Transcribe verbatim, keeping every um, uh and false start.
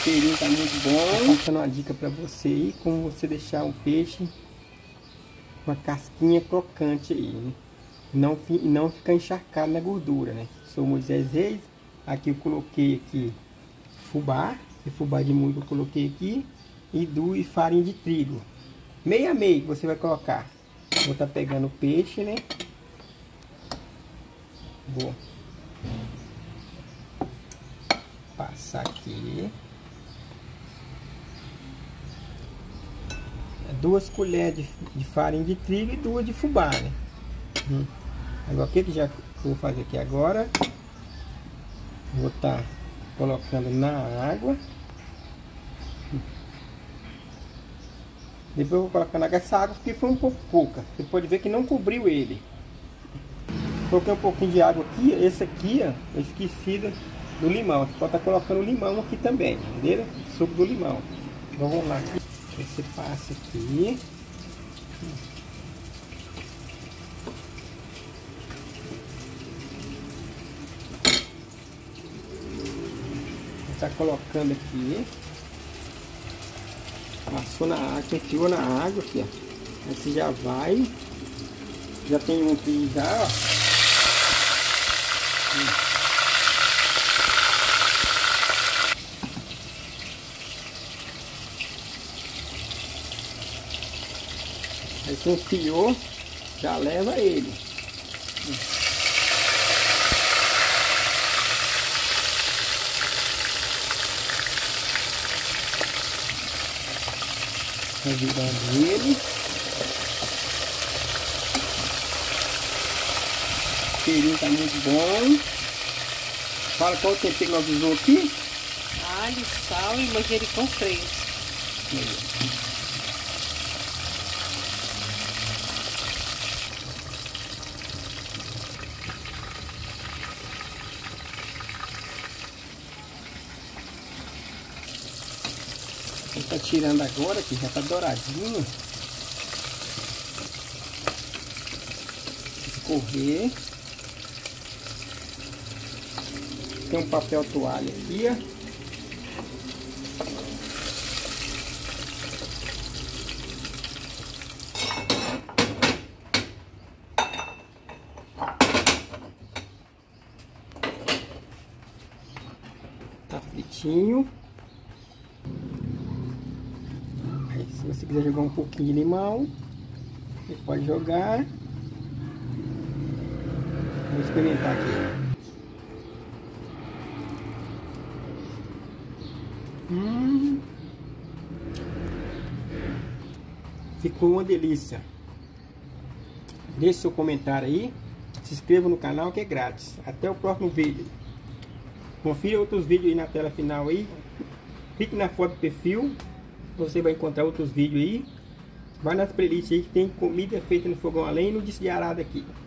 cheirinho tá muito bom. Tô passando uma dica para você aí, como você deixar o peixe com a casquinha crocante aí, né? Não, não ficar encharcado na gordura, né? Sou Moisés Reis. Aqui eu coloquei aqui fubá, e fubá de molho eu coloquei aqui, e duas farinha de trigo, meia meia que você vai colocar. Vou estar pegando o peixe, né? Vou passar aqui duas colheres de, de farinha de trigo e duas de fubá, né? Hum. Agora o que que já vou fazer aqui agora? Vou estar colocando na água. Depois eu vou colocar na água. Essa água que foi um pouco pouca. Você pode ver que não cobriu ele. Coloquei um pouquinho de água aqui. Esse aqui, ó, eu esqueci do limão. Você pode estar colocando limão aqui também, entendeu? Suco do limão. Então vamos lá. Esse passa aqui. Tá colocando aqui, passou na água, enfiou na água aqui, ó. Aí você já vai, já tem um aqui já, ó. Aí você enfiou, já leva ele. Revirando ele. O cheirinho tá muito bom. Fala qual o tempero que nós usamos aqui. Alho, sal e manjericão fresco. Ele tá tirando agora, que já tá douradinho. Escorrer. Tem um papel toalha aqui, ó. Tá fritinho. Aí, se você quiser jogar um pouquinho de limão, você pode jogar. Vou experimentar aqui. Hum. Ficou uma delícia. Deixe seu comentário aí. Se inscreva no canal que é grátis. Até o próximo vídeo. Confira outros vídeos aí na tela final aí. Clique na foto do perfil. Você vai encontrar outros vídeos aí. Vai nas playlists aí que tem comida feita no fogão a lenha e no disco de arado aqui.